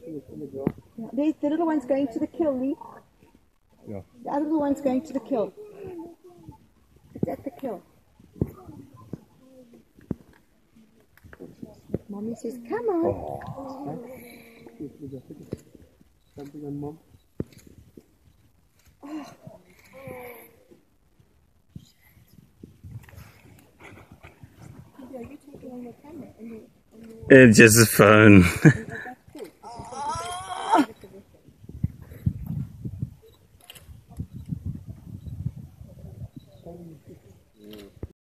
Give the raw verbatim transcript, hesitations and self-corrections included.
Yeah, there's the little one's going to the kill, Lee. Yeah. The other little one's going to the kill. It's at the kill. Mommy says, come on. Oh. It's just a phone.